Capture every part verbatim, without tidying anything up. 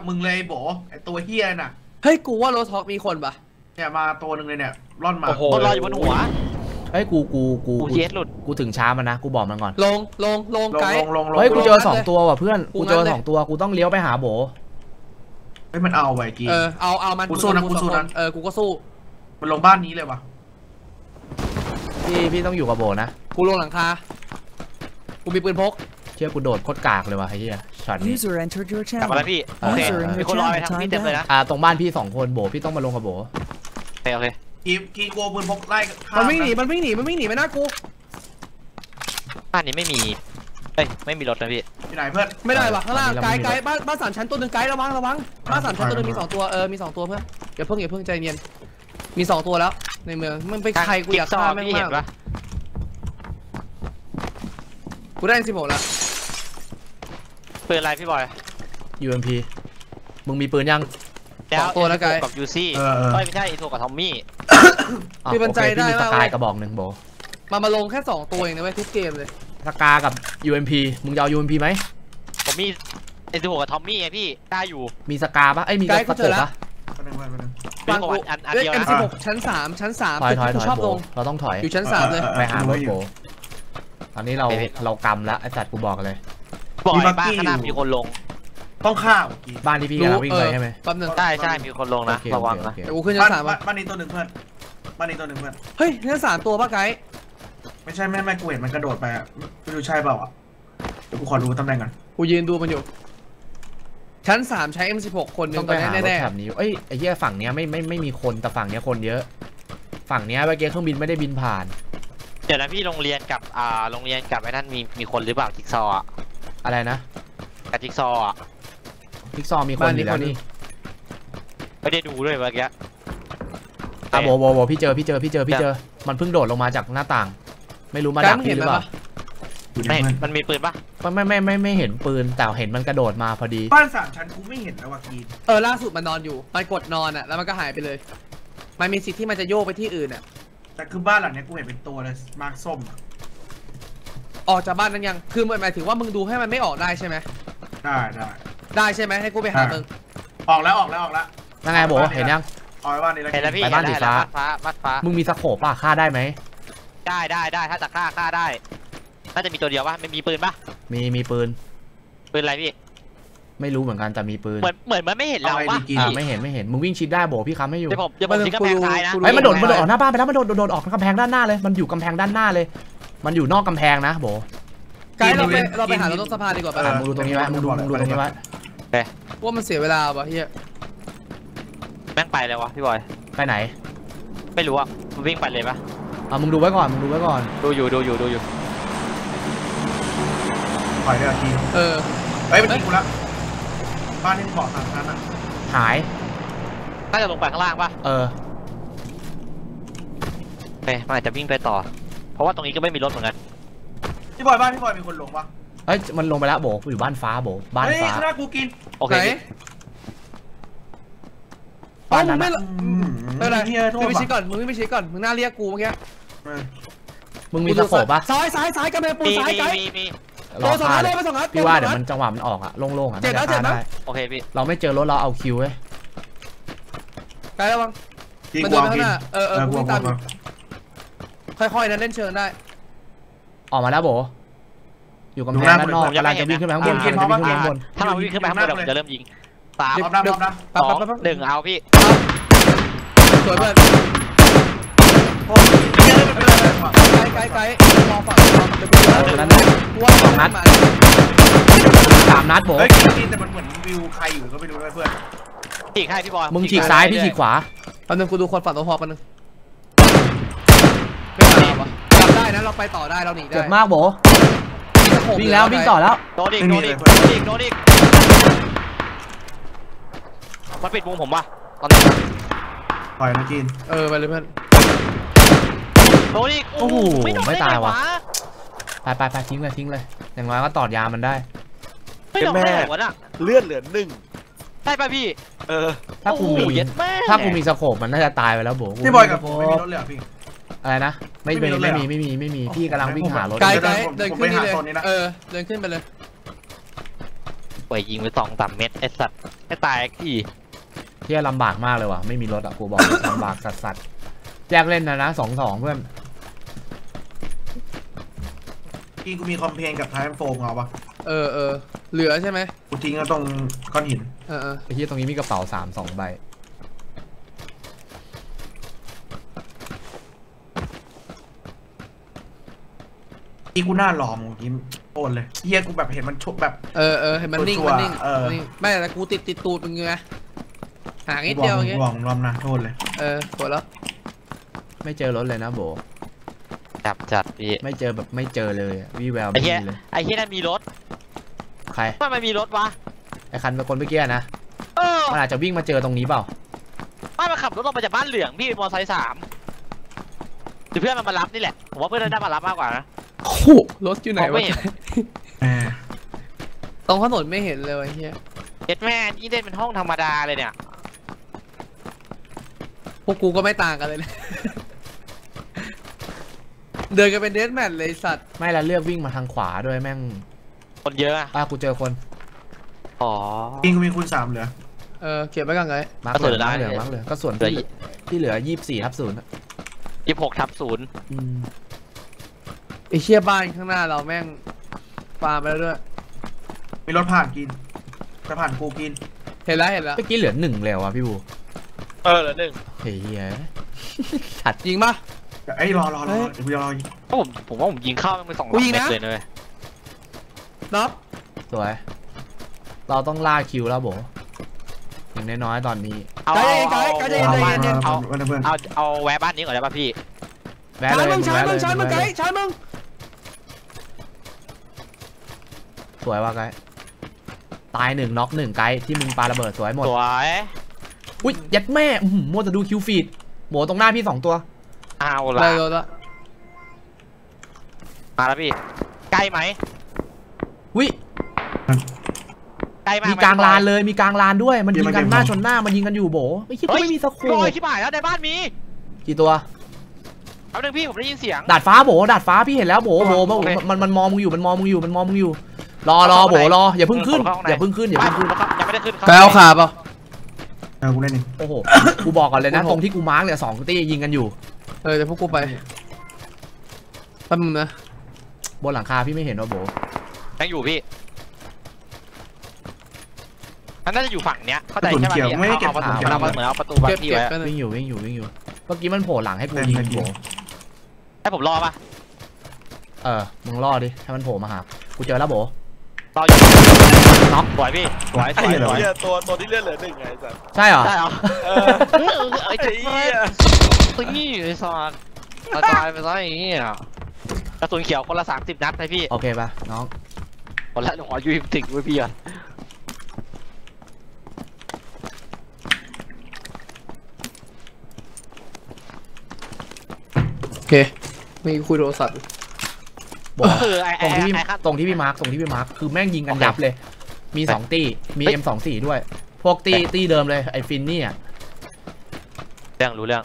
มึงเลยโบไอตัวเฮียน่ะเฮ้ยกูว่าโรสท็อกมีคนปะเนี่ยมาตัวหนึ่งเลยเนี่ยร่อนมาคนรออยู่บนหัวเฮ้ยกูกูกูกูเย็ดหลุดกูถึงช้ามันนะกูบอกมันก่อนลงลงลงไกด์เฮ้ยกูเจอสองตัวว่ะเพื่อนกูเจอสองตัวกูต้องเลี้ยวไปหาโบเฮ้ยมันเอาไว้กีเออเอาเอามันกูสู้นะกูสู้นะเออกูก็สู้มันลงบ้านนี้เลยวะพี่พี่ต้องอยู่กับโบนะกูลงหลังคากูมีปืนพกเชื่อกูโดดโคตรกากเลยว่ะไอ้เหี้ยช็อตนี้กลับมาแล้วพี่โอเคมีคนรอไปทางพี่เต็มเลยนะอ่าตรงบ้านพี่สองคนโบพี่ต้องมาลงกับโบโอเคโอเคกีกีโกปืนพกไล่มันวิ่งหนีมันวิ่งหนีมันวิ่งหนีไม่น่ากูบ้านนี้ไม่มีเฮ้ยไม่มีรถนะพี่ที่ไหนเพื่อนไม่ได้ว่ะข้างล่างไกด์ไกด์บ้านบ้านสามชั้นตัวหนึ่งไกด์ระวังระวังบ้านสามชั้นตัวหนึ่งมีสองตัวเออมีสองตัวเพื่อนอย่าเพิ่งอย่าเพิ่งใจเย็นมีสองตัวแล้วในเมืองมันไปใครกูอยากฆ่าแม่งมากกูได้สิบหกแล้วปืนอะไรพี่บอยยู เอ็ม พี มึงมีปืนยังแล้วตัวแล้วกับยูซี่ไม่ใช่ไอตัวกับทอมมี่พี่บรรจัยได้ว่าสกายกระบอกหนึ่งโบมามาลงแค่สองตัวเองนะเว้ยทุกเกมเลยสกากับ ยู เอ็ม พี มึงจะเอา ยู เอ็ม พี ไหมผมมีไอตัวกับทอมมี่ไงพี่ได้อยู่มีสกาปะไอมีกระโปรงปะบางกูอันเดียวนะ เอ็ม สิบหก ชั้นสามชั้นสามถอยถอยถอยชอบลงเราต้องถอยอยู่ชั้นสามเลยไปหารถโบตอนนี้เราเรากำแล้วไอจัดกูบอกเลยบอยบ้านข้างหน้ามีคนลงต้องฆ่าบ้านที่พี่กำลังวิ่งไปใช่ไหมแป๊บนึงใช่ใช่มีคนลงนะระวังนะเดี๋ยวกูขึ้นชั้นสามบ้านนี้ตัวหนึ่งเพื่อนบ้านนี้ตัวหนึ่งเพื่อนเฮ้ยชั้นสามตัวป่ะไกด์ไม่ใช่ไม่ไม่กูเห็นมันกระโดดไปอ่ะไม่รู้ใช่เปล่าอ่ะเดี๋ยวกูขอดูตำแหน่งก่อนกูยืนดูมันอยู่ชั้นสามใช้ เอ็ม สิบหก คนหนึ่งตอนนี้แน่ๆแบบนี้เอ้ยไอ้เหี้ยฝั่งเนี้ยไม่ไม่ไม่มีคนแต่ฝั่งเนี้ยคนเยอะฝั่งเนี้ยเมื่อกี้เครื่องบินไม่ได้บินผ่านเดี๋ยวนะพี่โรงเรียนกับอ่าโรงเรียนกับไอ้นั่นมีมีคนหรือเปล่าจิ๊กซอว์อะไรนะกับจิ๊กซอว์จิ๊กซอว์มีคนอยู่แล้วนี่ไม่ได้ดูด้วยเมื่อกี้อ่ะโบโบโบพี่เจอพี่เจอพี่เจอพี่เจอมันเพิ่งโดดลงมาจากหน้าต่างไม่รู้มาดักพี่หรือเปล่าไม่มันมีปืนปะไม่ไม่ไม่ไม่เห็นปืนแต่เห็นมันกระโดดมาพอดีบ้านสามชั้นกูไม่เห็นแล้วว่ะกีนเออล่าสุดมันนอนอยู่มันกดนอนอ่ะแล้วมันก็หายไปเลยมันมีสิทธิ์ที่มันจะโยกไปที่อื่นอ่ะแต่คือบ้านหลังนี้กูเห็นเป็นตัวเลยมาร์คส้มออกจากบ้านนั้นยังคือหมายถึงว่ามึงดูให้มันไม่ออกได้ใช่ไหมได้ได้ได้ใช่ไหมให้กูไปหามึงออกแล้วออกแล้วออกแล้วยังไงโบเห็นยังออกไปบ้านนี้แล้วเห็นแล้วพี่ไปบ้านสีฟ้าฟ้าบ้านฟ้ามึงมีสโคปป่ะฆ่าได้ไหมได้ได้ได้ถ้าจะฆ่าฆ่าได้น่าจะมีตัวเดียวป่ะไม่มีปืนป่ะมีมีปืนปืนอะไรพี่ไม่รู้เหมือนกันแต่มีปืนเหมือนเหมือนมันไม่เห็นเราป่ะไม่เห็นไม่เห็นมึงวิ่งชิดได้โบพี่ค้ำให้อยู่เดี๋ยวผมเดี๋ยวผมทิ้งกำแพงซ้ายนะไอ้มันโดดมันโดดออกหน้าบ้านไปแล้วมันโดดโดดออกกำแพงด้านหน้าเลยมันอยู่กำแพงด้านหน้าเลยมันอยู่นอกกำแพงนะโบไกด์เราไปเราไปหาเราต้องสะพานดีกว่าป่ะมึงดูตรงนี้ไว้มึงดูมึงดูตรงนี้ไว้ว่ามันเสียเวลาป่ะเฮียแม่งไปเลยวะพี่บอยไปไหนไม่รู้อ่ะมันวิ่งไปเลยปะอ่ะมึงดูไว้ก่อนมึงดูไว้ก่อนดูอยู่ดูอยู่ดูอยู่ปล่อยได้ทีเออเฮ้ยมันยิงกูละบ้านนี่บอกทางนั้นอ่ะหายน่าจะลงไปข้างล่างป่ะเออเฮ้ยมันอาจจะวิ่งไปต่อเพราะว่าตรงนี้ก็ไม่มีรถเหมือนกันพี่บอยบ้านพี่บอยมีคนลงปะเฮ้ยมันลงไปแล้วโบอยู่บ้านฟ้าโบบ้านฟ้าเฮ้ยข้ากูกินโอเคบ้านนั้นไม่ไม่ไรมึงไม่ชี้ก่อนมึงไม่ชี้ก่อนมึงน่าเรียกกูเมื่อกี้มึงมีตะโขบปะซ้ายซ้ายซ้ายกระเบนปูซ้ายไกด์ตัวสองนัดเลยไปสองนัดพี่ว่าเดี๋ยวมันจังหวะมันออกอะโล่งๆอะเจ็ดนะเจ็ดนะโอเคพี่เราไม่เจอรถเราเอาคิวเว้ยไกด์ระวังมันเดินไปข้างหน้าเออเออวิ่งตามค่อยๆนะเล่นเชิงได้ออกมาแล้วโบอยู่กำแพงด้านนอกกำลังจะวิ่งขึ้นไปข้างบนจะวิ่งขึ้นไปข้างบนถ้าเราวิ่งขึ้นไปข้างบนเราจะเริ่มยิงสามเดี๋ยวสองหนึ่งเอาพี่สวยเพื่อนไกด์ไกด์มองฝั่งนั้นว่าสองนัดสามนัดโบเฮ้ยกินแต่มันเหมือนวิวใครอยู่ก็ไม่รู้เลยเพื่อนฉีกให้พี่บอยมึงฉีกซ้ายพี่ฉีกขวาตอนนึงกูดูคนฝั่งตัวหอบกันนึงไม่หาวะจำได้นะเราไปต่อได้เราหนีได้เจ็บมากโบวิ่งแล้ววิ่งต่อแล้วโดนอีกโดนอีกโดนอีกโดนอีกมันปิดมุมผมว่ะตอนนี้ปล่อยนะกินเออไปเลยเพื่อนโดนอีกโอ้โหไม่ตายวะไปไปไปทิ้งเลยทิ้งเลยอย่างน้อยก็ตอดยามันได้แม่เลือดเหลือหนึ่งได้ป่ะพี่เออถ้ากูมีถ้ากูมีสโคปมันน่าจะตายไปแล้วโบพี่บอยกับผมไม่มีรถเลยพี่อะไรนะไม่ไม่ไม่มีไม่มีไม่มีพี่กำลังวิ่งหารถไกด์ไกด์เดินขึ้นนี่เลยเออเดินขึ้นไปเลยปวดวยยิงไปสองสามเม็ดไอ้สัตว์ไม่ตายที่เที่ยลำบากมากเลยว่ะไม่มีรถอ่ะกูบอกเลยลำบากสัสสัสแยกเล่นนะนะสองสองเพื่อนกินกูมีคอมเพลนกับไทม์โฟมเอาปะเออเออเหลือใช่ไหมกูทิ้งก็ตรงก้อนหินเออเออไอ้เที่ยตรงนี้มีกระเป๋าสามสองใบอีกูหน้าหลอมกูกินโอนเลยเฮียกูแบบเห็นมันชุบแบบเออเออเห็นมันนิ่งชัวร์มันนิ่งเออนิ่งไม่แต่กูติดติดตูดมึงไงหางนิดกูบเดีอย กวอมึย่าง งเงี้ยบอกมึงรอบนะโทษเลยเออหมดแล้วไม่เจอรถเลยนะโบจับจัดพี่ไม่เจอแบบไม่เจอเลยอะวิแววไอ้ไม่เหี้ยมีเลยไอ้เหี้ยนั่นมีรถใครทำไมมีรถวะไอ้คันเป็นคนเมื่อกี้นะเออมันอาจจะวิ่งมาเจอตรงนี้เปล่าไม่มาขับรถออกมาจากบ้านเหลืองพี่มอเตอร์ไซค์สามหรือเพื่อนมันมารับนี่แหละผมว่าเพื่อนน่ามารับมากกว่านะโอ้โหรถอยู่ไหนมองวะไม่เห็นเออตรงถนนไม่เห็นเลยไอ้เฮียเจ็ดแม่นี่เล่นเป็นห้องธรรมดาเลยเนี่ยพวกกูก็ไม่ต่างกันเลยนะ เดินกันเป็นเดสแมทเลยสัตว์ไม่ละเลือกวิ่งมาทางขวาด้วยแม่งคนเยอะอะอ่ะกูเจอคนอ๋อกินกูมีคูณสามเหลือเออเก็บไว้ก่อนไงมาร์ก็กส่เหวนลืองได้มาร์กเหลืองเลยมาร์กเหลืองก็ส่วนเหลือที่ที่เหลือยี่สิบสี่ทับศูนย์ยี่สิบหกทับศูนย์อืมไอ้เชี่ยบ้านข้างหน้าเราแม่งฟาร์มไปแล้วด้วยมีรถผ่านกินจะผ่านกูกินเห็นแล้วเห็นแล้วเมื่อกี้เหลือหนึ่งแล้วอ่ะพี่บูเออเหลือหนึ่งเฮ้ยเหี้ยสัตว์ยิงปะไอ้ยรอรอรอเฮ้ยเดี๋ยวกูจะรอผมผมว่าผมยิงเข้ามันไปสองกูยิงเม็ดนะเลยนะเว้ยน็อปสวย เราต้องล่าคิวแล้วโบอย่างน้อยๆตอนนี้เอาไกเอาด์ไกด์ไกด์เอาใจเอาเย็นใจเย็นเอาเอาเพื่อนเอาเอาแวะบ้านนี้ก่อนได้ป่ะพี่แวะชาเลร์จยมึงชาร์จมึงแวะชาร์จมึงแวะไกเลยด์ชาร์จมึงสวยว่ะไกด์ตายหนึ่งน็อกหนึ่งไกด์ที่มึงปาระเบิดสวยหมดสวยอุ้ยยัดแม่อื้อหือมัวแต่ดูคิวฟีดโบตรงหน้าพี่สองตัวเอาได้ละรถละมาแล้วพี่ใกล้ไหมอุ้ยใกล้มากมีไหกลางลานเลยมีกลางลานด้วยมันยิงกันหน้าชนหน้ามันยิงกันอยู่โบไม่คิดว่าไม่มีสโคโอ้ปยชิบหายแล้วในบ้านมีกี่ตัวแป๊บนึงพี่ผมได้ยินเสียงดาดฟ้าโบดาดฟ้าพี่เห็นแล้วโบโบโอเคมันมันมองมึงอยู่มันมองมึงอยู่มันมองมึงอยู่รอรอโบรออย่าเพิ่งขึ้นอย่าเพิ่งขึ้นอย่าไม่เพิ่งขึ้นยังไม่ได้ขึ้นไกด์เอาขาเปล่าเออกูเล่นเองโอ้โหกูบอกก่อนเลยนะตรงที่กูมาร์กเนี่ยสองตียิงกันอยู่เออเดี๋ยวพวกกูไปแป๊บนึงนะบนหลังคาพี่ไม่เห็นว่าโบยังอยู่พี่มันน่าจะอยู่ฝั่งเนี้ยเข้าใจใช่ไหมพี่เอาประตูเอาเหมือนเอาประตูบางเก็บที่เก็บไว้ไปเลยวิ่งอยู่วิ่งอยู่วิ่งอยู่เมื่อกี้มันโผล่หลังให้กูยิงโบให้ผมรอป่ะเออมึงรอดิให้มันโผล่มาหากูเจอแล้วโบรออยู่น็อกสวยพี่สวยสวยสวยเหี้ยตัวตัวที่เลือดเหลือหนึ่งไงสัสใช่เหรอได้เหรอเออไอ้ไอ้เหี้ยตัวนี้ไอ้สัสตายไปซะอย่างนี้อ่ะกระสุนเขียวคนละสามสิบนัดนะพี่โอเคป่ะน้องคนละขอยูฮิมติกไว้พี่อ่ะโอเคไม่คุยโทรศัพท์บอกคือไอ้ตรงที่พี่ไอ้ขั้นตรงที่พี่มาร์คตรงที่พี่มาร์คคือแม่งยิงกันโอเคยับเลย มีสองตีมีเฮ้ยเอ็มสองสี่ด้วย พวกตีโอเคตีเดิมเลยไอ้ฟินนี่อ่ะเรื่องรู้เรื่อง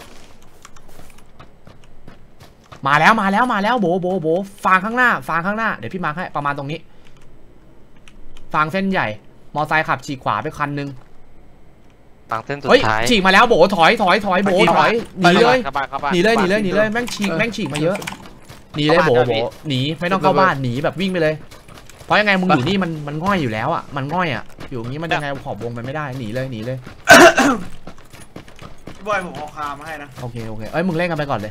มาแล้วมาแล้วมาแล้วโบโบโบฟางข้างหน้าฟางข้างหน้าเดี๋ยวพี่มาร์คให้ประมาณตรงนี้ ฟางเส้นใหญ่ มอไซค์ขับฉีกขวาไปคันนึงฝั่งเส้นสุดเฮ้ยท้ายฉีกมาแล้วโบถอยถอยถอยโบถอยหนีเลยเข้าบ้านเข้าบ้านหนีเลยหนีเลยหนีเลยแม่งฉีกแม่งฉีกมาเยอะหนีเลยโบโบหนีไม่ต้องเข้าบ้านหนีแบบวิ่งไปเลย เพราะยังไงมึงอยู่นี่มันมันง่อยอยู่แล้วอ่ะมันง่อยอ่ะอยู่อย่างนี้มันยังไงขอบวงไปไม่ได้หนีเลยหนีเลยบอยผมเอาคามาให้นะโอเคโอเคเอ้ยมึงเล่นกันไปก่อนเลย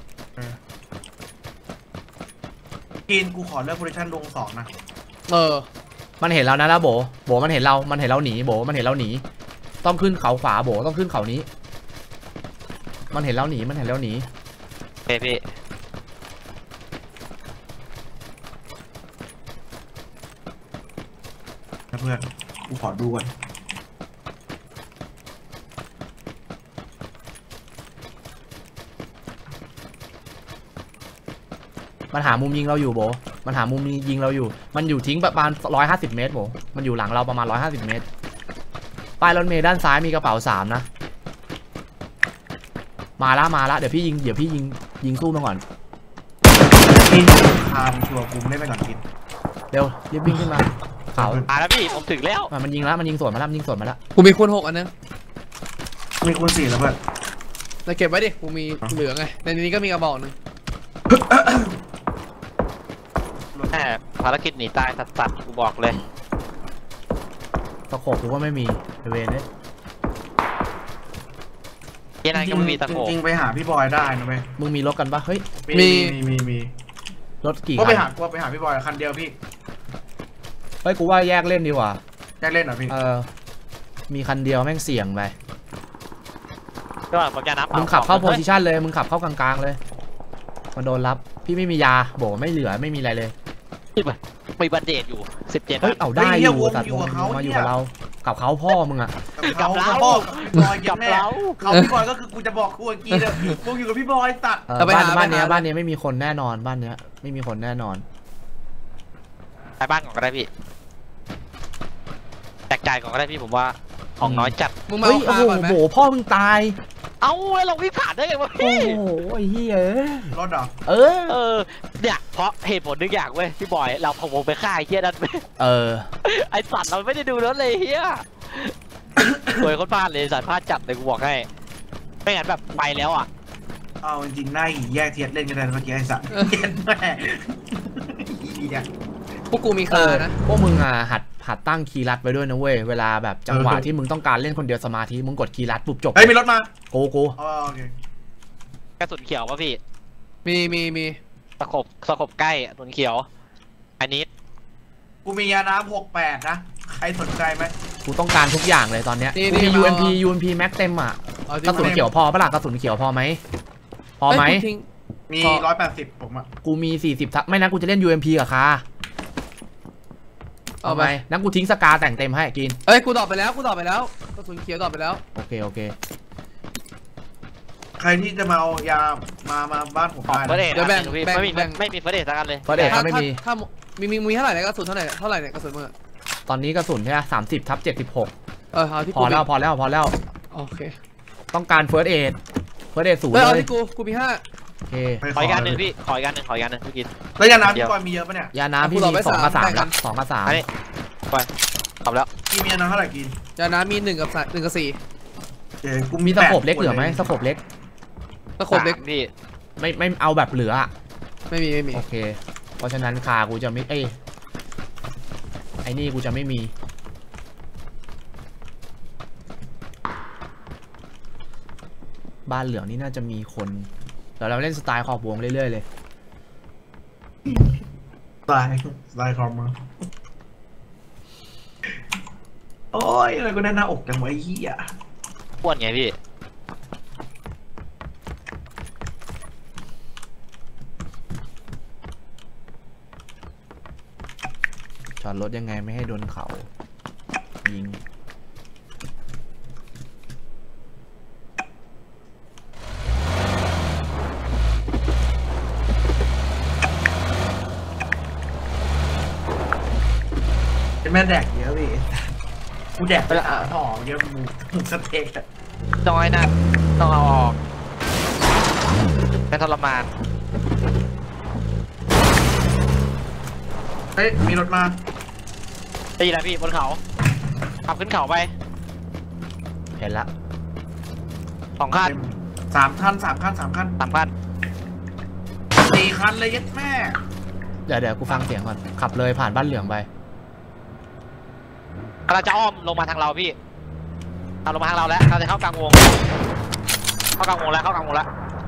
กินกูขอเลือกโพซิชั่นลงสองนะเออมันเห็นเรานะนะโบโบมันเห็นเรา มันเห็นเราหนีโบมันเห็นเราหนีต้องขึ้นเขาขวาโบต้องขึ้นเขานี้ มันเห็นเราหนีมันเห็นเราหนีเฮ้ยพี่นะเพื่อนกูขอดูก่อนมันหามุมยิงเราอยู่โบมันหามุมยิงเราอยู่ มันอยู่ทิ้งประมาณร้อยห้าสิบเมตรโบมันอยู่หลังเราประมาณร้อยห้าสิบเมตรป้ายรถเมล์ด้านซ้ายมีกระเป๋าสามนะมาละมาละเดี๋ยวพี่ยิงเดี๋ยวพี่ยิงยิงสู้มาก่อนกินคามึงชัวร์กูไม่ได้ไปก่อนกินเร็วรีบวิ่งขึ้นมาเขามาแล้วพี่ผมถึงแล้วอ่ะมันยิงแล้วมันยิงสวนมาแล้วมันยิงสวนมาแล้วกูมีคูณหกอันนึงมีคูณสี่แล้วเพื่อนเราเก็บไว้ดิกูมีเหลือไงในนี้ก็มีกระบอกหนึงแหมภารกิจหนีตายสัสๆกูบอกเลยตะโขบกูก็ไม่มีไอเวนเนี่ยเยันนั้นก็ไม่มีตะโขบจริงๆไปหาพี่บอยได้นะเว้ยมึงมีรถกันปะเฮ้ยมีมีมีมีรถกี่ก็คัไปนหากูไปหาพี่บอยคันเดียวพี่เฮ้ยกูว่าแยกเล่นดีกว่าแยกเล่นเหรอพี่เออมีคันเดียวแม่งเสี่ยงไปก็ผมจะนับมึงขับเข้าโพฮ้ยซิชันเลยมึงขับเข้ากลางๆเลยมันโดนรับพี่ไม่มียาบอกว่าไม่เหลือไม่มีอะไรเลยมีบัตเดตอยู่สิบเจ็ดเฮ้ยเอาได้อยู่สัตว์วงมาอยู่กับเรากับเขาพ่อมึงอะกับเขาพ่อกับพี่บอยกับแม่เราเขาพี่บอยก็คือกูจะบอกกูเมื่อกี้เลยกูอยู่กับพี่บอยตัดเออบ้านบ้านเนี้ยบ้านเนี้ยไม่มีคนแน่นอนบ้านเนี้ยไม่มีคนแน่นอนไปบ้านก่อนก็ได้พี่แจกจ่ายก่อนก็ได้พี่ผมว่าของน้อยจัดมึงมาเฮ้ยเอาโอ้คาก่อนไหมโหพ่อมึงตายเอ้าแล้วเราวิ่งผ่านได้ไงวะโอ้พี่โหไอ้เหี้ยเอ้ยรถเหรอเออเออเนี่ยเพราะเหตุผลหนึ่งอย่างเว้ยพี่บอยเราพะวงไปฆ่าไอ้เฮียนั่นเออไอสัตว์เราไม่ได้ดูรถเลยเฮียสวยคนพลาดเลยสัตว์พลาดจัดเลยกูบอกให้ไม่งั้นแบบไปแล้วอ่ะเอาจริงๆหน้าหีแยกเทียดเล่นกันได้เมื่อกี้ไอ้สัตว์เย็นแม่อีเนี่ยพวกกูมีคานะพวกมึงอ่ะหัดหัดตั้งคีย์ลัดไว้ด้วยนะเว้ยเวลาแบบจังหวะที่มึงต้องการเล่นคนเดียวสมาธิมึงกดคีย์ลัดปุ๊บจบเฮ้ยมีรถมาโกโก้อ๋อโอเคกระสุนเขียวป่ะพี่มีมีมีสกบสกบใกล้กระสุนเขียวอันนี้กูมียาน้ำหกแปดนะใครสนใจไหมกูต้องการทุกอย่างเลยตอนเนี้ยกูมี ยู เอ็ม พี ยู เอ็ม พี แม็กเต็มอ่ะเอาจริกระงสุนเขียวพอปะล่ะกระสุนเขียวพอไหมพอไหมเยกูทิ้งมีพอร้อยแปดสิบผมอ่ะกูมีสี่สิบทับไม่นะกูจะเล่น ยู เอ็ม พี กับคาเอาไปนั้นกูทิ้งสกาแต่งเต็มให้กินเอ้ยกูตอบไปแล้วกูตอบไปแล้วกระสุนเขียวตอบไปแล้วโอเคโอเคใครที่จะมาเอายามามาบ้านผมของได้เฟรนะเดทเดี๋ยวแบ่งพี่แบ่งไม่มีแบ่งไม่มีเฟรเดทสักอันเลยเพราะเด็กถ้าก็ไม่มีถ้าถ้ามีมีมีเท่าไหร่เนี่ยกระสุนเท่าไหร่เท่าไหร่เนี่ยกระสุนมึงอะตอนนี้กระสุนใช่ไหมสามสิบทับเจ็ดสิบหกเออเอาที่พกูอแล้วมีพอแล้วพอแล้วโอเคต้องการเฟิร์สเอดเฟิร์สเอดศูนย์เออเอาเลยที่กูกูมีห้าโอเคไปขออีกอันหนึ่งพี่ขออีกอันหนึ่งขออีกอันหนึ่งพี่กินแล้วยาน้ำเดี๋พี่ยวบอยมีเยอะปะเนี่ยยาน้ำพี่กูตอบมีไปสองกับสาสาม มได้กัละนสองกับสามอันนี้ไปตอบแล้วพี่มียาน้ำเท่าไหร่กินยาน้ำมีหนึ่งกับสามหนึ่งกับสี่เจ๊กูมีมีสโคบเล็กเหลือไหมสโคบเล็กตะขบเล็กสามพี่ไม่ไม่เอาแบบเหลืออะไม่มีไม่มีโอเค เพราะฉะนั้นคากูจะไม่เอ้ยไอ้นี่กูจะไม่มีบ้านเหลืองนี่น่าจะมีคนเดี๋ยวเราเล่นสไตล์ขอบวงเรื่อยๆเลยตายตายคอมมาโอ้ยอะไรก็ได้หน้าอกจังวะไอ้เหี้ยอ้วนไงพี่จอดรถยังไงไม่ให้โดนเขายิงเป็นแม่แดกเยอะพี่กูแดกไปละห่อเยอะมูมูสเต็กอะน้อยนะต้องเอาออกเป็นทรมานเฮ้ยมีรถมาตีแล้วพี่บนเขาขับขึ้นเขาไปเห็นละสองคันเต็มสามคันสามคันสามคันสามคันสี่คันเลยยัดแม่เดี๋ยวเดี๋ยวกูฟังเสียงก่อน ขับเลยผ่านบ้านเหลืองไปเราจะอ้อมลงมาทางเราพี่เอาลงมาทางเราแล้วเราจะเข้ากลางวงเข้ากลางวงแล้วเข้ากลางวงแล้ว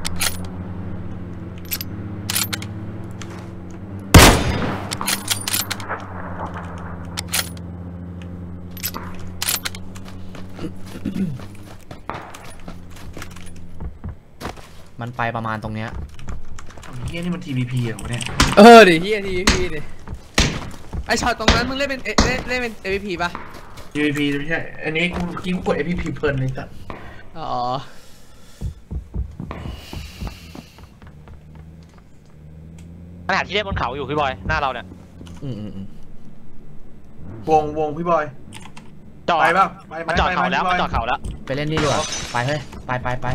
มันไปประมาณตรงเนี้ยเฮียนี่มัน ที พี พี เหรอวะเนี่ยเออดิเฮียทีพีดิไอช็อตตรงนั้นมึงเล่นเป็นเอเล่นเล่นเป็นเอพีพีป่ะที พี พี ไม่ใช่ อันนี้กูกินกูกด เอ พี พี เพลินเลยสัตว์อ๋อขนาดที่เล่นบนเขาอยู่พี่บอยหน้าเราเนี่ยอืมอืมอืมวงวงพี่บอยจอดไปป่ะไปไหมมันจอดไปไหมเขาแล้วพี่บอยมันจอดเขาแล้วไปเล่นนี่ดีกว่าไปเฮ้ย ไปไปไป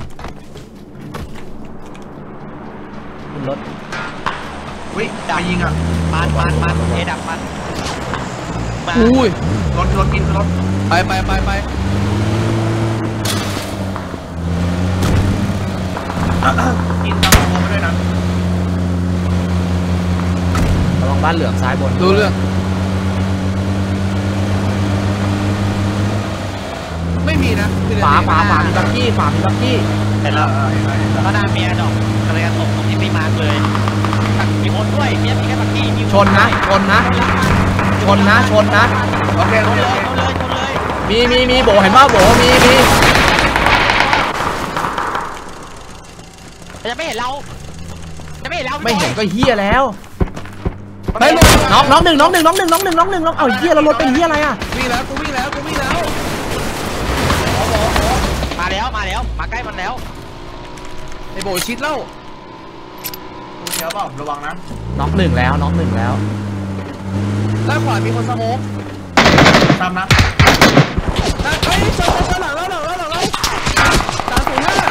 ขึ้นรถอุ้ยมายิงอ่ะมันมันมันเอดักมันมาอุ้ยรถรถกินรถไปไปไปไปกินตามโมไปด้วยนะระวังบ้านเหลืองซ้ายบนรู้เรื่องไม่มีนะฝาฝาฝามีบักกี้ฝามีบักกี้เห็นแล้วก็น่ามีอะดอกกระยาตกตรงที่ไม่มาเลยมีคนด้วยมีมีแค่บักกี้มีชนนะชนนะชนนะชนนะโอเคชโอน เคเลโอย เคชนเลยชนเลยมีมีมีโบเห็นป่าวโบมีมีจะไม่เห็นเราจะไม่เห็นเราไม่เห็นก็เฮี้ยแล้วไปลงน้องน้องหนึ่งน้องหนึ่งน้องหนึ่งน้องหนึ่งน้องหนึ่งน้องเอาเฮี้ยแล้วรถเป็นเฮี้ยอะไรอ่ะวิ่งแล้วกูวิ่งแล้วกูวิ่งแล้วมาแล้วมาแล้วมาใกล้มันแล้วไอ้โบชิดแล้วกูเดี๋ยวเปล่าระวังนะน้องหนึ่งแล้วน้องหนึ่งแล้วด้านขวามีคนสโมกตามนะด้านเฮ้ยเจอเจอหลังแล้วหลังแล้วหลังแล้วสามศูนย์ห้า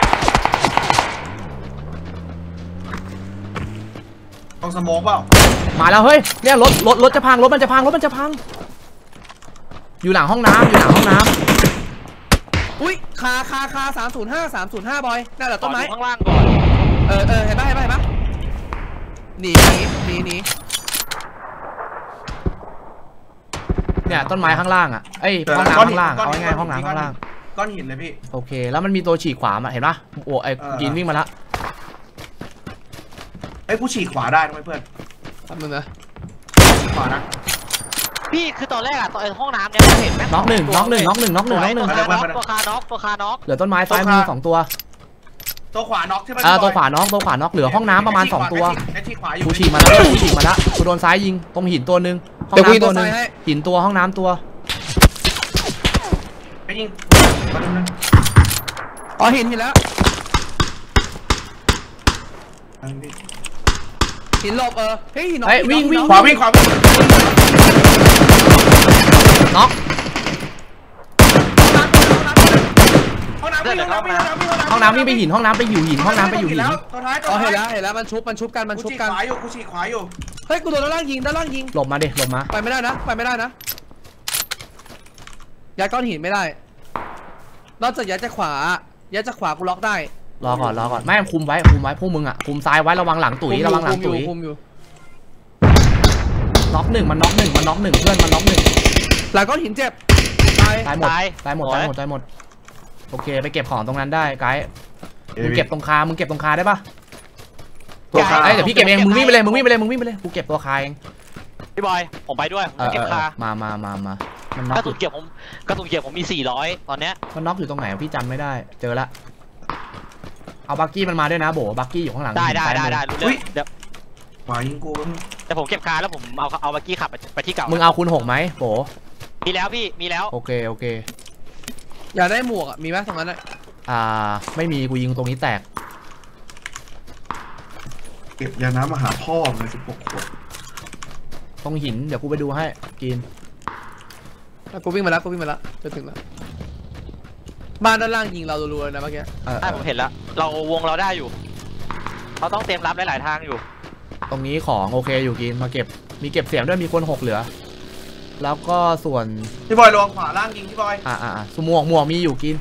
ต้องสโมกเปล่ามาแล้วเฮ้ยเนี่ยรถรถรถจะพังรถมันจะพังรถมันจะพังอยู่หลังห้องน้ำอยู่หลังห้องน้อุ้ยคาคาคาสามศูนย์ห้าสามศูนย์ห้าบอยนั่นแหละต่ต้อนไม้ดูข้างล่างก่อนเออเออเห็นปะเห็นปะเห็นปะหนีหนีหนีหนีำเนี่ยต้นไม้ข้างล่างอ่ะเอ้ยห้องน้ำข้างล่างเอาง่ายๆห้องน้ำข้างล่างก้อนหินเลยพี่โอเคแล้วมันมีตัวฉีกขวามาเห็นปะโอ้ไอ้เออกินวิ่งมาละไอ้กูฉีกขวาได้ไหมเพื่อนทำมึงนะฉีกขวานะพี่คือตอนแรกอะตอนห้องน้ำเนี่ยเราเห็นแม่น้องหนึ่งน้องหนึ่งน้องหนึ่งน้องหนึ่งน้องหนึ่งตัวคาน็อกตัวคาน็อกเหลือต้นไม้ซ้ายมือสองตัวตัวขวาน็อกใช่ไหมอ่าตัวขวาน้องตัวขวาน้องเหลือห้องน้ำประมาณสองตัวไอ้ฉีกขวาอยู่กูฉีกมาแล้วกูฉีกมาแล้วกูโดนซ้ายยิงตรงหินตัวหนึ่งห้องน้ำตัวหนึ่งหินตัวห้องน้ำตัวไปยิงมาดูนึงอ๋อเห็นเห็นแล้วหินหลบเออเฮ้ยหินเฮ้ยวิ่งวิ่งขวาวิ่งขวาวิ่งน็อกห้องน้ำวิ่งห้องน้ำวิ่งห้องน้ำวิ่งไปหินห้องน้ำไปอยู่หินห้องน้ำไปอยู่หินตัวท้ายตัวอ๋อท้ายเห็นแล้วเห็นแล้วมันชุบมันชุบกันมันกูชุบฉีกกันขวาอยู่กูฉีกขวาอยู่เฮ้ยกูโดนด้านล่างยิงด้านล่างยิงหลบมาดิหลบมาไปไม่ได้นะไปไม่ได้นะยัดก้อนหินไม่ได้นอกจากยัดจากขวายัดจากขวากูล็อกได้รอก่อนรอก่อนไม่คุมไว้คุมไว้พวกมึงอ่ะคุมซ้ายไว้ระวังหลังตุ๋ยระวังหลังตุ๋ยคุมอยู่น็อกหนึ่งมันน็อกหนึ่งมันน็อกหนึ่งเพื่อนมันน็อกหนึ่งหลังก้อนหินเจ็บตายตายหมดตายหมดตายหมดตายหมดโอเคไปเก็บของตรงนั้นได้ไกด์มึงเก็บตรงคามึงเก็บตรงคาได้ปะตัวขาไอ้เดี๋ยวพี่เก็บเองมึงวิ่งไปเลยมึงวิ่งไปเลยมึงวิ่งไปเลยกูเก็บตัวคาเองพี่บอยผมไปด้วยผมเออเก็บเออคามามามามามันน็อกกระอสุยู่นเก็บผมกระสุนเก็บผมมีสี่ร้อยตอนเนี้ยมันน็อกอยู่ตรงไหนพี่จำไม่ได้เจอละเอาบักกี้มันมาด้วยนะโบบักกี้อยู่ข้างหลังได้ได้ได้ได้รู้เรื่องเดี๋ยวขวายิงกูแต่ผมเก็บคาแล้วผมเอาเอาบักกี้ขับไปที่เก่ามึงเอาคูณหกไหมโบมีแล้วพี่มีแล้วโอเคโอเคอยากได้หมวกอ่ะมีไหมตรงนั้นอ่ะอ่าไม่มีกูยิงตรงนี้แตกเก็บยาน้ำมาหาพ่อเลยสิบหกขวดตรงหินเดี๋ยวกูไปดูให้กินอ่ะกูวิ่งมาแล้วกูวิ่งมาแล้วจะถึงแล้วบ้านด้านล่างยิงเรารัวๆนะเมื่อกี้เออใช่ผมเห็นแล้วเราวงเราได้อยู่เขาต้องเตรียมรับหลายๆทางอยู่ตรงนี้ของโอเคอยู่กินมาเก็บมีเก็บเสียงด้วยมีคนหกเหลือ แล้วก็ส่วนพี่บอยระวังขวาล่างยิงพี่บอยอ่าอ่าสมวกหมวกมีอยู่กิน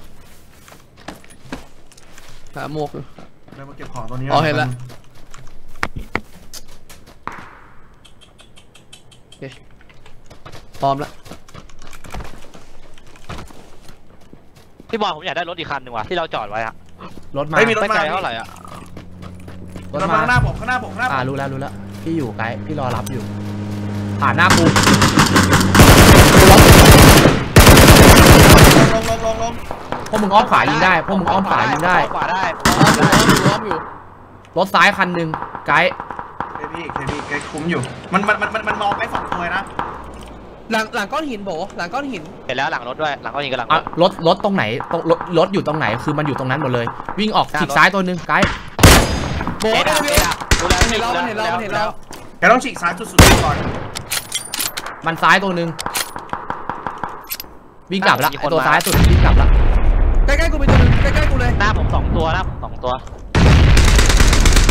หาหมวกอยู่เดี๋ยวมาเก็บของตัวนี้อ๋อเห็นละ พร้อมแล้วพี่บอยผมอยากได้รถอีกคันหนึ่งว่ะที่เราจอดไว้อะรถมาไม่มีรถไม่มาไกลเท่าไหร่อะรถรถมามาข้างหน้าผมข้างหน้าผมข้างหน้าผอ่ามรู้แล้วรู้แล้วพี่อยู่ไกด์พี่รอรับอยู่ผ่านหน้ากูลงลงลงลงพวกมึงอ้อมขวายิงได้พวกมึงอ้อมขวายิงได้ขวาได้พร้อมอยู่พร้อมอยู่รถซ้ายคันหนึ่งไกด์เคพี่เคพี่แกคุ้มอยู่มันมันมันมันมองไปสองตัวนะหลังหลังก้อนหินโบหลังก้อนหินเห็นแล้วหลังรถด้วยหลังก็ยิงกับหลังรอ่ะถรถรถตรงไหนตรงรถรถอยู่ตรงไหนคือมันอยู่ตรงนั้นหมดเลย วิ่งออกฉีกซ้ายตัวหนึ่งไกด์โบเอ็ดได้อะไหมเอ็ดอะดูแล้วเห็นเราเห็นเราเห็นเราแกต้องฉีกซ้ายสุดๆก่อนมันซ้ายตัวหนึ่งวิ่งกลับละไอตัวซ้ายสุดวิ่งกลับละใกล้ๆกูไปตัวนึงใกล้ๆกูเลยหน้าผมสองตัวหน้าผมสองตัว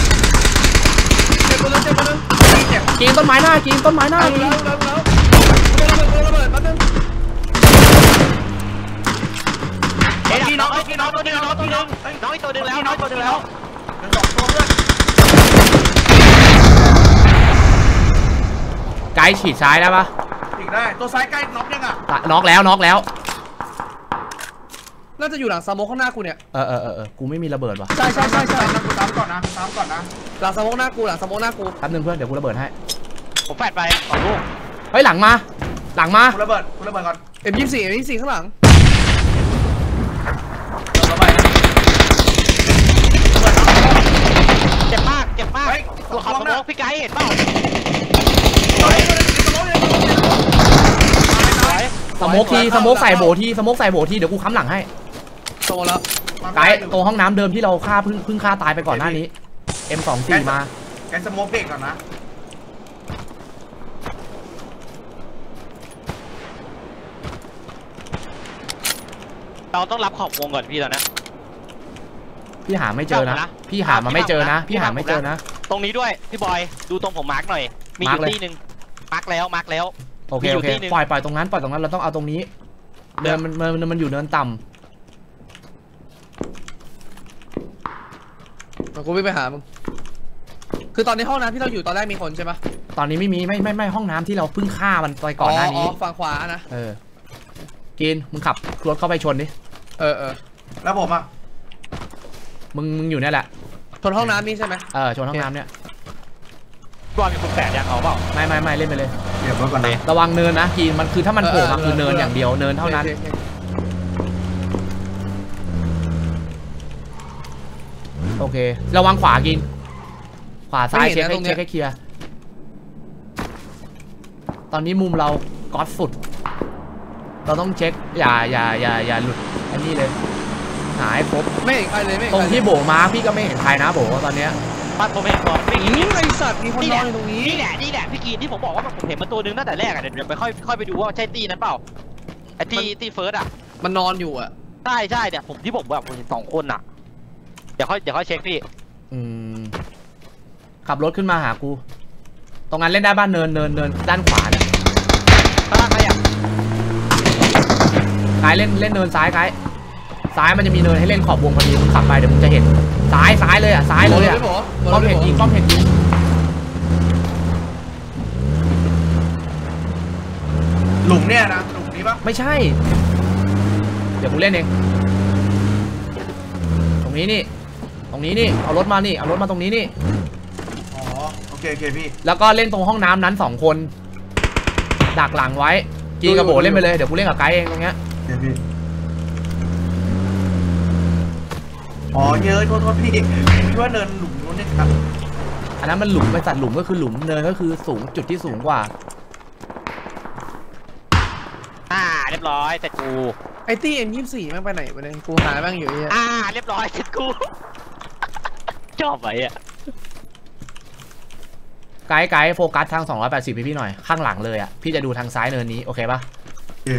เจ็บตัวนึงเจ็บตัวนึงเจ็บกินต้นไม้หน้ากินต้นไม้หน้าเอากินแล้วแล้วแล้วระเบิดแป๊บนึงเฮ้ยน้องน้องน้องตัวนึงน้องตัวนึงน้องอีกตัวนึงแล้วน้องตัวนึงแล้วเดี๋ยวสองตัวเพื่อนไกด์ฉีดซ้ายได้ปะอีกได้ตัวซ้ายใกล้น็อกยังอ่ะน็อกแล้วน็อกแล้วน่าจะอยู่หลังสโมกข้างหน้ากูเนี่ยเออเออเออเออกูไม่มีระเบิดว่ะใช่ใช่ใช่ใช่ตามนะกูตามก่อนนะตามก่อนนะหลังสโมกหน้ากูหลังสโมกหน้ากูแป๊บนึงเพื่อนเดี๋ยวกูระเบิดให้ผมแฟดไปสองลูกเฮ้ยหลังมาหลังมากูระเบิดกูระเบิดก่อนเอ็มยี่สิบสี่เอ็มยี่สิบสี่ข้างหลังระเบิดเจ็บมากเจ็บมากตัวเขาสมองพี่ไกด์เห็นเปล่าสโมกทีสโมกใส่โบทีสโมกใส่โบทีเดี๋ยวกูค้ำหลังให้โตแล้วไกด์ตรงห้องน้ำเดิมที่เราฆ่าเพิ่งเพิ่งฆ่าตายไปก่อนหน้านี้ เอ็ม สองสี่ มาแกสโมกเบรกก่อนนะเราต้องรับขอบวงก่อนพี่ตอนนี้พี่หาไม่เจอนะพี่หามาไม่เจอนะพี่หาไม่เจอนะตรงนี้ด้วยพี่บอยดูตรงผมมาร์กหน่อยมีอยู่ที่หนึ่งมาร์กแล้วมาร์กแล้วโอเคโอเคปล่อยปล่อยตรงนั้นปล่อยตรงนั้นเราต้องเอาตรงนี้เนินมันมันมันอยู่เนินต่ำกูวิ่งไปหามึงคือตอนในห้องน้ำที่เราอยู่ตอนแรกมีคนใช่ปะตอนนี้ไม่มีไม่ไม่ไม่ห้องน้ำที่เราเพิ่งฆ่ามันไปก่อนหน้านี้อ๋อฝั่งขวานะเออกินมึงขับรถเข้าไปชนดิเออเออแล้วผมอ่ะมึงมึงอยู่เนี่ยแหละชนห้องน้ำนี่ใช่ไหมเออชนห้องน้ำเนี่ยบอยมีคุณแฝดยังเอาเปล่าไม่ไม่ไม่เล่นไปเลยเดี๋ยวก่อนนะระวังเนินนะกินมันคือถ้ามันโผล่มาคือเนินอย่างเดียวเนินเท่านั้นโอเคระวังขวากินขวาซ้ายเช็คให้เช็คให้เคลียร์ตอนนี้มุมเราก๊อตสุดเราต้องเช็คอย่าอย่าอย่าอย่าหลุดอันนี้เลยหายครบไม่เห็นใครเลยไม่เห็นตรงใครที่โบมาพี่ก็ไม่เห็นใครนะโบตอนเนี้ยบ้านผมเห็นตัวพี่อืมไอสัตว์มีคนนอนอยู่ตรงนี้นี่แหละนี่แหละพี่กีนที่ผมบอกว่าผมเห็นมันตัวนึงตั้งแต่แรกอ่ะเดี๋ยวไปค่อยค่อยไปดูว่าใช่ตีนั้นเปล่าไอ้ตีตีเฟิร์สอ่ะมันนอนอยู่อ่ะใช่ใช่เนี่ยผมที่ผมแบบผมเห็นสองคนอ่ะเดี๋ยวค่อยเดี๋ยวค่อยเช็คพี่อืมขับรถขึ้นมาหากูตรงนั้นเล่นได้บ้านเนินเนินเนินด้านขวาเนี่ยถ้าใครอยากกายเล่นเล่นเนินซ้ายกายซ้ายมันจะมีเนินให้เล่นขอบวงพอดีมึงขับไปเดี๋ยวมึงจะเห็นซ้ายซ้ายเลยอ่ะซ้ายเลยอ่ะป้อมเห็นยิงป้อมเห็นยิงหลุมเนี่ยนะหลุมนี้ปะไม่ใช่เดี๋ยวกูเล่นเองตรงนี้นี่ตรงนี้นี่เอารถมานี่เอารถมาตรงนี้นี่อ๋อโอเคโอเคพี่แล้วก็เล่นตรงห้องน้ำนั้นสองคนดักหลังไว้กินกับโบเล่นไปเลยเดี๋ยวกูเล่นกับไกด์เองตรงเนี้ยโอเคพี่อ๋อเยอะโทษโทษพี่คิดว่าเนินหลุมนู้นเนี่ยครับอันนั้นมันหลุมไปสัตว์หลุมก็คือหลุมเนินก็คือสูงจุดที่สูงกว่าอ่าเรียบร้อยเสร็จกูไอตี้เอ็มยี่สิบสี่แม่งไปไหนไปเลยกูหาแม่งอยู่เนี่ยอ่าเรียบร้อยเสร็จกูชอบไหมอ่ะไกด์ไกด์โฟกัสทางสองร้อยแปดสิบพี่พี่หน่อยข้างหลังเลยอ่ะพี่จะดูทางซ้ายเนินนี้โอเคปะโอเค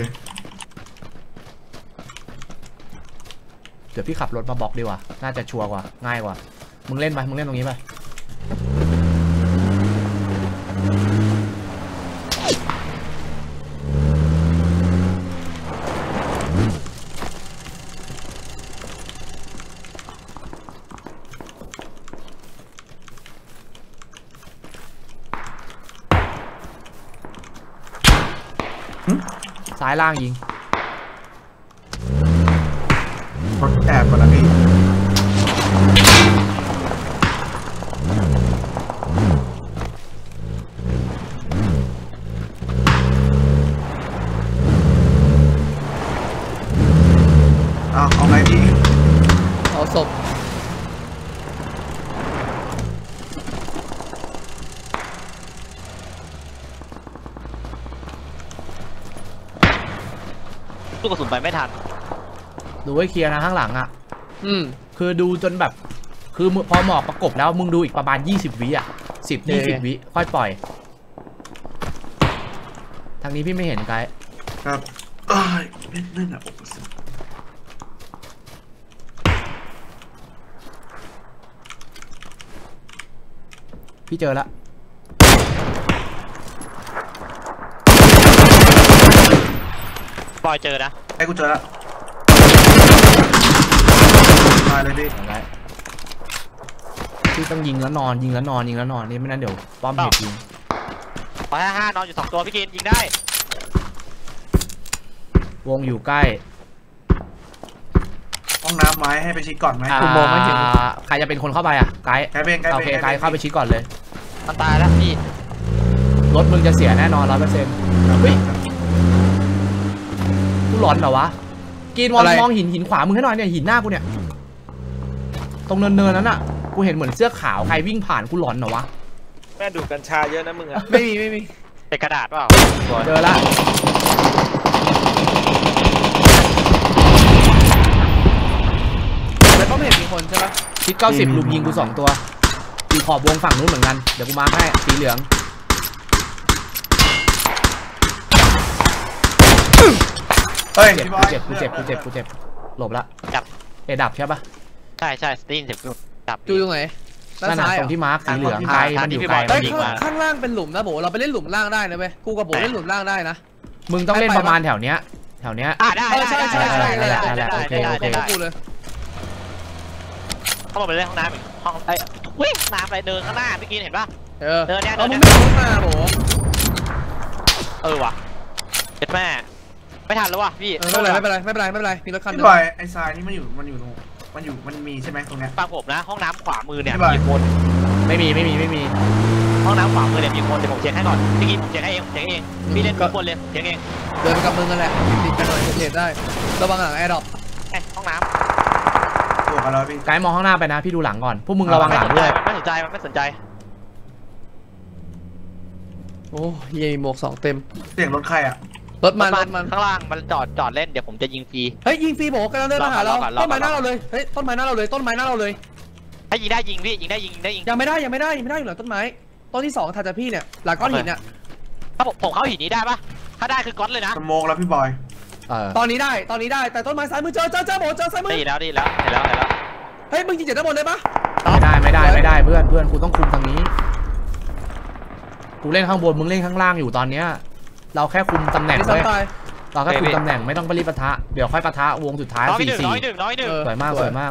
เดี๋ยวพี่ขับรถมาบล็อกดีกว่าน่าจะชัวร์กว่าง่ายกว่ามึงเล่นไปมึงเล่นตรงนี้ไปซ้ายล่างยิงรถแอบก่อนนะพี่เอาเอาไงพี่เอาศพลูกกระสุนไปไม่ทันดูให้เคลียร์นะข้างหลังอ่ะอืมคือดูจนแบบคือพอหมอกประกบแล้วมึงดูอีกประมาณยี่สิบวิอ่ะสิบยี่สิบวิค่อยปล่อยทางนี้พี่ไม่เห็นไกด์ครับเอ้ยนั่นน่ะพี่เจอละบอยเจอนะไอ้กูเจอแล้วมาเลยพี่เอาไว้ที่ต้องยิงแล้วนอนยิงแล้วนอนยิงแล้วนอนนี่ไม่นั้นเดี๋ยวป้อมเห็ดยิงร้อยห้าห้านอนอยู่สองตัวพี่กินยิงได้วงอยู่ใกล้ห้องน้ำไม้ให้ไปชิดก่อนไหมอ่ากูมองไม่เห็นใครจะเป็นคนเข้าไปอ่ะไกด์ไกลเป็นไกลโอเป็นเคไกด์เข้าไปชิดก่อนเลยมันตายแล้วพี่รถมึงจะเสียแน่นอนร้อยเปอร์เซ็นต์เฮ้ยกูหลอนเหรอวะกินมองอะไรมองหินหินขวามึงให้หน่อยเนี่ยหินหน้ากูเนี่ยตรงเนินเนินนั้นอ่ะกูเห็นเหมือนเสื้อขาวใครวิ่งผ่านกูหลอนเหรอวะแม่ดูกัญชาเยอะนะมึงอะไม่มีไม่มีเป็นกระดาษเปล่าเจอละแล้วก็ไม่เห็นมีคนใช่ปะชิดเก้าสิบลุมยิงกูสองตัวอยู่ขอบวงฝั่งนู้นเหมือนกันเดี๋ยวกูมาร์คให้สีเหลืองเฮ้ยเจ็บพี่บกูอยเจ็บกูเจ็บกูเจ็บกูเจ็บหลบละจับเอดับใช่ปะใช่ใช่สตีนเจ็บจับจูตรงไหนด้านนั่นน่ะซ้ายตเหรรง อที่มาร์คสีเหลืองไกลมันอยู่ไกลเฮ้มัยนอยู่ข้างข้างล่างเป็นหลุมนะโบเราไปเล่นหลุมล่างได้นะเว้ยกูกับโบเล่นหลุมล่างได้นะมึงต้องเล่นประมาณแถวเนี้ยแถวเนี้ยอ่ะได้เออใช่ใช่ใช่ได้ได้ได้ได้ได้ได้โอเคได้โอเคได้กูเลยเขาบอกไปเล่นห้องน้ำอีกห้องไอ้วิ่งน้ำอะไรเดินข้างหน้าพี่กินเห็นปะเออเดินเนี่ยเอาเดิมึนงเนี่ยไม่รู้มาโบเออว่ะเจ็ดแม่ไม่ทันแล้วว่ะพี่เออไม่เป็นไรไม่เป็นไรไม่เป็นไรไม่เป็นไรมีรถคันหนึพี่งบอยไอ้ทรายนี่มันอยู่มันอยู่ตรงมันอยู่มันมีใช่ไหมตรงเนี้ยฟังผมนะ ห้องน้ำขวามือเนี่ยพี่บอยมีคนไม่มีไม่มีไม่มีห้องน้ำขวามือเนี่ยมีคนเดี๋ยวผมเช็คให้ก่อนพี่กินผมเช็คให้เองผมเช็คเองพี่เล่นทุกคนเลยเช็คเองเดินไปกับมึงกันแหละติดกันหน่อยเทรดได้ระวังหลังแอร์ดรอปเอ้ยห้องน้ตัวกันแล้วพี่ไกด์มองข้างหน้าไปนะพี่ดูหลังก่อนพวกมึงระำวังไม่หลัสงนใจด้วยมันไม่สนใจมันไม่สนใจโอ้ยยหมวกสองเต็มเสียงรถใครอ่ะรถมันรถมันข้างล่างมันจอดจอดเล่นเดี๋ยวผมจะยิงฟรีเฮ้ยยิงฟรีโบกำลังเดินมาหาเรารอก่อนรอก่อนต้นไม้หน้าเราเลยเฮ้ยต้นไม้หน้าเราเลยต้นไม้หน้าเราเลยถ้ายิงได้ยิงพี่ยิงได้ยิงยิงได้ยิงยังไม่ได้ยังไม่ได้ยังไม่ได้อยู่หลังต้นไม้ต้นที่สองถัดจากพี่เนี่ยหลังก้อนหินเนี่ยถ้าผมผมเข้าหินนี้ได้ปะถ้าได้คือก๊อตเลยนะสโมกแล้วพี่บอยเออตอนนี้ได้ตอนนี้ได้แต่ต้นไม้ซ้ายมือเจอเจอเจอโบเจอซ้ายมือได้แล้วได้แล้วเห็นแล้วเห็นแล้วเฮ้ยมึงยิงจากด้านบนได้ปะไม่ได้ไม่ได้ไม่ได้เพื่อนเพื่อนกูต้องคุมทางนี้กูเล่นข้างบนมึงเล่นข้างล่างอยู่ตอนเนี้ยเราแค่คุมตำแหน่งไม่ไว้ซ้ำตายเราแค่คุมตำแหน่งไม่ต้องไปรีบปะทะเดี๋ยวค่อยปะทะวงสุดท้ายน้อยสี่หนึ่งสี่น้อยหนึ่งน้อยหนึ่งเออสวยมากสวยมาก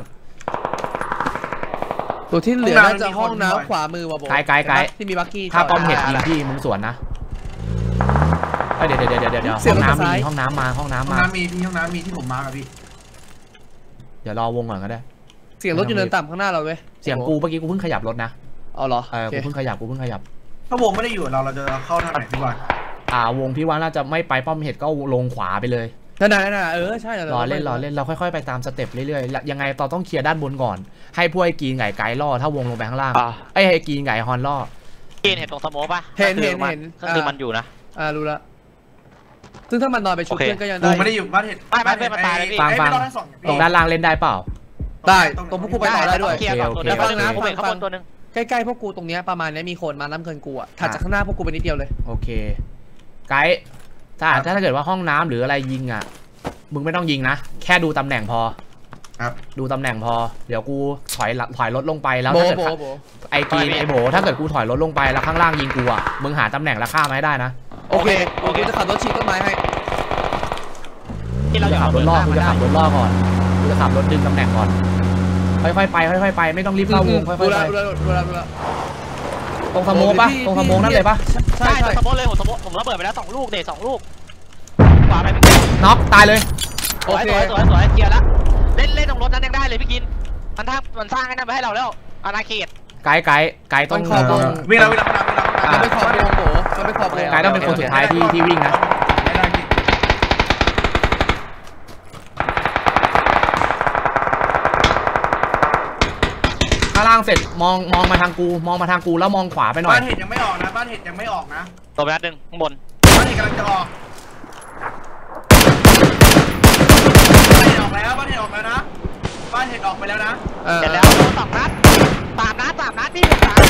ตัวที่เหลือน่าจะห้องน้ำขวามือว่ะโบไกลไกลไกลที่มีบักกี้ถ้าป้อมเห็ดยิงพี่มึงสวนนะเอ้ยเดี๋ยวเดี๋ยวเดี๋ยวเดี๋ยวเดี๋ยวเสียห้งองรถน้ำซ้ายมีห้องน้ำมาห้องน้ำห้องมาน้ำมีพี่ห้องน้ำมีที่ผมมาร์กอะพี่เดี๋ยวรอวงก่อนก็ได้เสียงรถอยู่เนินต่ำข้างหน้าเราเว้ยเสียงกูเมื่อกี้กูเพิ่งขยับรถนะเอาเหรอเออโอเคกูเพิ่งขยับกูเพิ่งขยับถ้าวงไม่ได้อยู่กับเราเราจะเข้าทางไหนพี่บอยอ่าวงพี่ว่าน่าจะไม่ไปป้อมเห็ดก็ลงขวาไปเลยนั่นน่ะนั่นน่ะเออใช่ดี๋ยวรอเล่นรอเล่นเราค่อยๆไปตามสเต็ปเรื่อยๆยังไงเราต้องเคลียร์ด้านบนก่อน ให้พวกไอ้กีนไก่ไก่ล่อถ้าวงลงไปข้างล่างอ่าไอ้ไอ้กีนไก่ฮอนล่อกินเห็นตรงสโมปะเห็นเห็นมัเห็นก็คือมันอยู่นะอ่ารู้ละซึ่งถ้ามันนอนไปชุบโอเคเพื่อนก็ยังวได้งไม่ได้อยู่บ้านเห็ดไม่ไม่ไม่มันตายเลยพี่ฟังเอ้ยฟังไม่ต้องทั้งสองตรงด้านล่างเล่นได้เปล่าได้ตรงพวกกูไปต่อได้ด้วยเคลียร์ก่อนตัวนึงโอเคตัวนึงโอเคผมเห็นข้างบนตัวนึงใกล้ๆพวกกูตรงเนี้ยประมาณเนี้ยมีคนมาน้ำเกินกูอ่ะถัดจากข้างหน้าพวกกูไปนิดเดียวเลยโอเคไกด์ถ้าถ้าเกิดว่าห้องน้ำหรืออะไรยิงอ่ะมึงไม่ต้องยิงนะแค่ดูตำแหน่งพอครับดูตำแหน่งพอเดี๋ยวกูถอยหลังถอยรถลงไปแล้วโบถ้าเกิดโบโบไอ้กีนไอ้โบถ้าเกิดกูถอยรถลงไปแล้วข้างล่างยิงกูอ่ะมึงหาตำแหน่งแล้วฆ่ามาให้ได้นะโอเคโอเคจะขับรถฉีกต้นไม้ให้ที่กูเราจะจะขัเอาบรถล่อกูจะขับรรถถล่อก่อนกูจะขับรถดึงตำแหน่งก่อนค่อยๆไปค่อยๆไปไม่ต้องรีบเข้าวงค่อยๆดูไปแลดูแลดูแลดูแลตรงสโมกปะตรงสโมกนั่นเลยปะใช่ใช่ใช่สมมติเลยผมสมมติผมระเบิดไปแล้วสองลูกเด็สองลูกขวาไปพี่น็อกตายเลยสวยสวยสวยสวยเคลียร์แล้วเล่นเล่นตรงรถนั้นยังได้เลยพี่กินมันทางมันสร้างให้นั่นไปให้เราแล้วอาณาเขตไกด์ไกด์ไกด์ต้องขอบวงวิ่งแล้ววิ่งแล้ววิ่งแล้ววิ่งแล้วมันไปขอบวงโบมันไปขอบวงไกด์ต้องเป็นคนสุดท้ายที่ที่วิ่งนะไม่ได้พี่ข้างล่างเสร็จมองมองมาทางกูมองมาทางกูแล้วมองขวาไปหน่อยบ้านเห็ดยังไม่ออกนะบ้านเห็ดยังไม่ออกนะตัวไปนัดหนึ่งข้างบนบ้านเห็ดกำลังจะออกบ้านเห็ดออกแล้วบ้านเห็ดออกแล้วนะบ้านเห็ดออกไปแล้วนะเออเสร็จแล้วสองนัดสามนัดสามนัดพี่สาม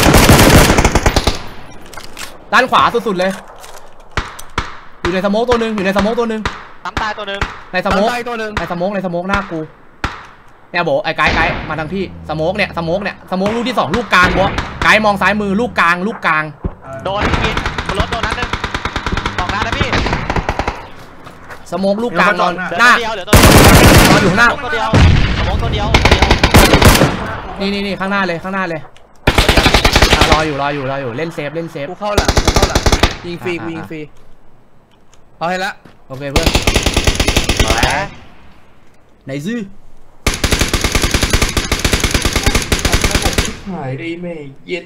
ด้านขวาสุดๆเลย อยู่ในสโมกตัวหนึ่งอยู่ในสโมกตัวหนึ่งสามตายตัวหนึ่งในสโมกตายตัวหนึ่งในสโมกในสโมกหน้ากูเนี่ยโบไอ้ไกด์ไกด์มาทางพี่สโมกเนี่ยสโมกเนี่ยสโมกลูกที่สองลูกกลางโบไกด์มองซ้ายมือลูกกลางลูกกลางเออโดนพี่กินบนรถโดนนัดหนึ่งสองนัดนะพี่สโมกลูกกลางนอนเหลือหน้าตัวเดียวเหลือตัวเดียวนอนอยู่ข้างหน้าตัวเดียวสมองตัวเดียวตัวเดียวนี่นี่นี่ข้างหน้าเลยข้างหน้าเลยอ่ะรออยู่รออยู่รออยู่เล่นเซฟเล่นเซฟกูเข้าหลังกูเข้าหลังยิงฟรีกูอ่ายิงฟรีเอาให้ละโอเคเพื่อนไปไหนซื้อหายได้ไหมเย็ด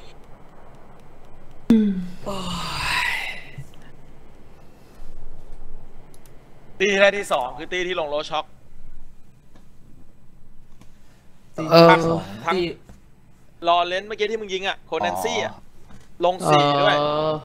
ตีแรกที่สองคือตีที่ลงโลช็อกเออทั้งทั้งรอเลนส์เมื่อกี้ที่มึงยิงอ่ะโคนันซี่อ่ะลงสี่ด้วยเออ